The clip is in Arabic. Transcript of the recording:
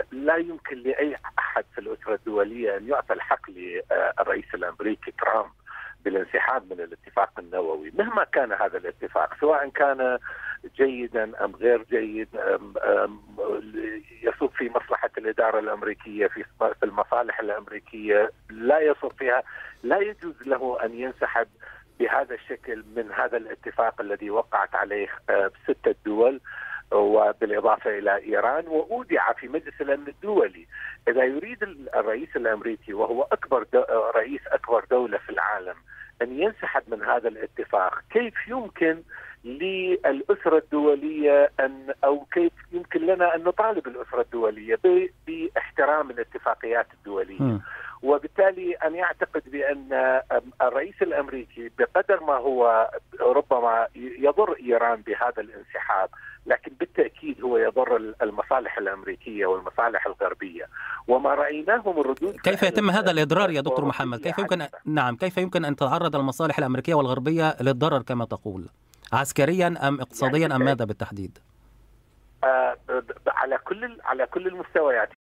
لا يمكن لأي أحد في الأسرة الدولية أن يعطي الحق للرئيس الأمريكي ترامب بالانسحاب من الاتفاق النووي مهما كان هذا الاتفاق، سواء كان جيدا أم غير جيد، يصب في مصلحة الإدارة الأمريكية، في المصالح الأمريكية، لا يصب فيها. لا يجوز له أن ينسحب بهذا الشكل من هذا الاتفاق الذي وقعت عليه 6 دول وبالإضافة إلى إيران، وأودع في مجلس الأمن الدولي. إذا يريد الرئيس الأمريكي وهو رئيس أكبر دولة في العالم أن ينسحب من هذا الاتفاق، كيف يمكن للأسرة الدولية أو كيف يمكن لنا أن نطالب الأسرة الدولية باحترام الاتفاقيات الدولية؟ وبالتالي أن يعتقد بأن الرئيس الأمريكي بقدر ما هو ربما يضر إيران بهذا الانسحاب، لكن بالتأكيد هو يضر المصالح الأمريكية والمصالح الغربية. وما رأيناه من ردود كيف يتم هذا الإضرار يا دكتور محمد؟ كيف يمكن أن تتعرض المصالح الأمريكية والغربية للضرر كما تقول، عسكريا أم اقتصاديا أم ماذا بالتحديد؟ على كل المستويات.